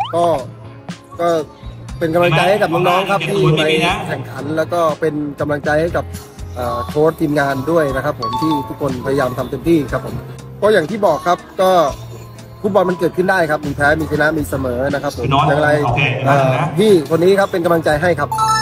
ก็ก็เป็นกำลังใจให้กับน้องๆครับที่ไปแข่งขันแล้วก็เป็นกำลังใจให้กับโค้ชทีมงานด้วยนะครับผมที่ทุกคนพยายามทำเต็มที่ครับผมก็อย่างที่บอกครับก็ฟุตบอลมันเกิดขึ้นได้ครับมีแพ้มีชนะมีเสมอนะครับผมอย่างไรพี่คนนี้ครับเป็นกำลังใจให้ครับ